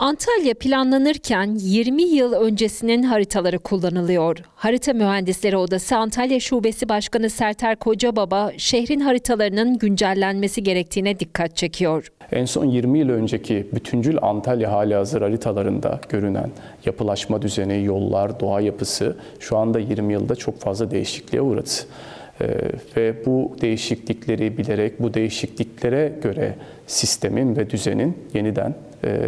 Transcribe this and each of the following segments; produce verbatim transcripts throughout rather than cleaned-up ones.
Antalya planlanırken yirmi yıl öncesinin haritaları kullanılıyor. Harita Mühendisleri Odası Antalya Şubesi Başkanı Serter Kocababa, şehrin haritalarının güncellenmesi gerektiğine dikkat çekiyor. En son yirmi yıl önceki bütüncül Antalya halihazır haritalarında görünen yapılaşma düzeni, yollar, doğa yapısı şu anda yirmi yılda çok fazla değişikliğe uğradı. Ee, ve bu değişiklikleri bilerek, bu değişikliklere göre sistemin ve düzenin yeniden e,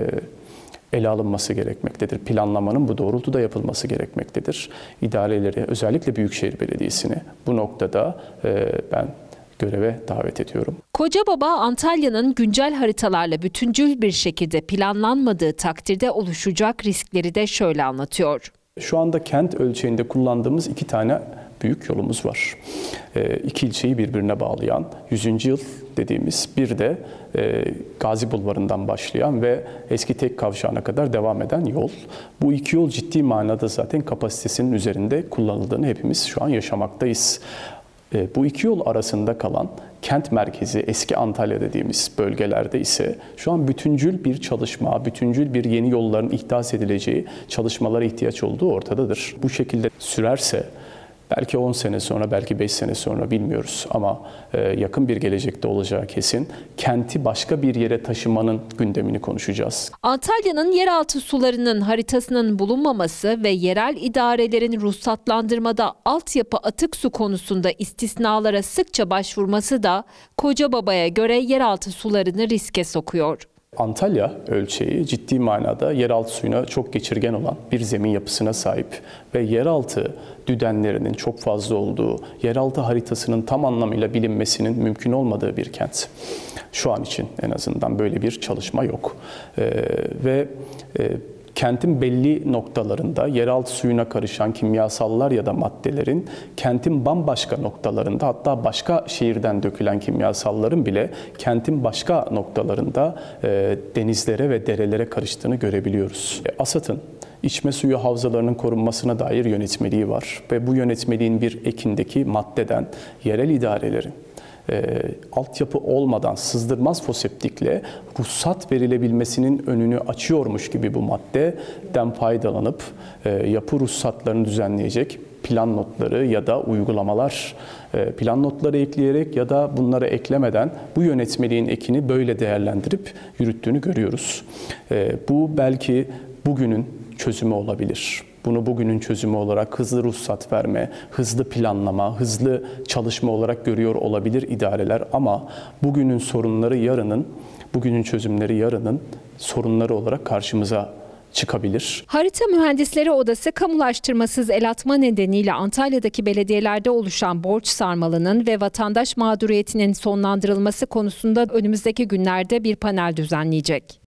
ele alınması gerekmektedir. Planlamanın bu doğrultuda yapılması gerekmektedir. İdareleri, özellikle Büyükşehir Belediyesi'ni bu noktada e, ben göreve davet ediyorum. Kocababa, Antalya'nın güncel haritalarla bütüncül bir şekilde planlanmadığı takdirde oluşacak riskleri de şöyle anlatıyor. Şu anda kent ölçeğinde kullandığımız iki tane büyük yolumuz var. E, iki ilçeyi birbirine bağlayan yüzüncü yıl dediğimiz, bir de e, Gazi Bulvarı'ndan başlayan ve eski tek kavşağına kadar devam eden yol. Bu iki yol ciddi manada zaten kapasitesinin üzerinde kullanıldığını hepimiz şu an yaşamaktayız. E, bu iki yol arasında kalan kent merkezi, eski Antalya dediğimiz bölgelerde ise şu an bütüncül bir çalışma, bütüncül bir yeni yolların ihdas edileceği çalışmalara ihtiyaç olduğu ortadadır. Bu şekilde sürerse belki on sene sonra, belki beş sene sonra bilmiyoruz ama yakın bir gelecekte olacağı kesin. Kenti başka bir yere taşımanın gündemini konuşacağız. Antalya'nın yeraltı sularının haritasının bulunmaması ve yerel idarelerin ruhsatlandırmada altyapı atık su konusunda istisnalara sıkça başvurması da Kocababa'ya göre yeraltı sularını riske sokuyor. Antalya ölçeği ciddi manada yeraltı suyuna çok geçirgen olan bir zemin yapısına sahip ve yeraltı düdenlerinin çok fazla olduğu, yeraltı haritasının tam anlamıyla bilinmesinin mümkün olmadığı bir kent. Şu an için en azından böyle bir çalışma yok. Ee, ve e, kentin belli noktalarında yeraltı suyuna karışan kimyasallar ya da maddelerin kentin bambaşka noktalarında, hatta başka şehirden dökülen kimyasalların bile kentin başka noktalarında e, denizlere ve derelere karıştığını görebiliyoruz. E, ASAD'ın içme suyu havzalarının korunmasına dair yönetmeliği var ve bu yönetmeliğin bir ekindeki maddeden yerel idarelerin E, altyapı olmadan sızdırmaz foseptikle ruhsat verilebilmesinin önünü açıyormuş gibi bu maddeden faydalanıp e, yapı ruhsatlarını düzenleyecek plan notları ya da uygulamalar, e, plan notları ekleyerek ya da bunları eklemeden bu yönetmeliğin ekini böyle değerlendirip yürüttüğünü görüyoruz. E, bu belki bugünün çözümü olabilir. Bunu bugünün çözümü olarak hızlı ruhsat verme, hızlı planlama, hızlı çalışma olarak görüyor olabilir idareler ama bugünün sorunları yarının, bugünün çözümleri yarının sorunları olarak karşımıza çıkabilir. Harita Mühendisleri Odası kamulaştırmasız el atma nedeniyle Antalya'daki belediyelerde oluşan borç sarmalının ve vatandaş mağduriyetinin sonlandırılması konusunda önümüzdeki günlerde bir panel düzenleyecek.